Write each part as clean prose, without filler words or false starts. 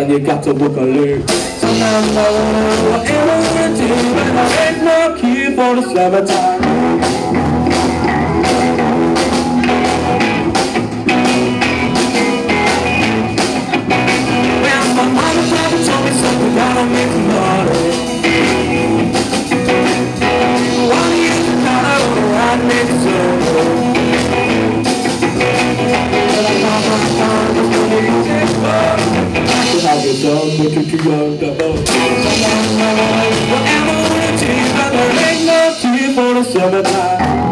and you got to book a loop. Sometimes I wanna know what I wanna do, but I ain't no cue for the summertime. Well, my mama probably told me something, gotta make some money. One of you can call out on the right next to I'll get done, but you're too young to hold. Whatever I wanna do, but there ain't no cue for the summertime.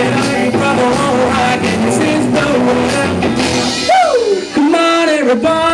Come on, everybody.